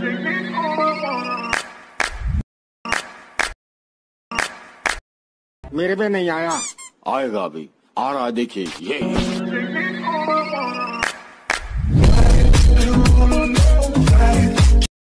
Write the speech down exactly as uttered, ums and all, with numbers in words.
मेरे पे नहीं आया। आएगा अभी, आ रहा है देखिए ये।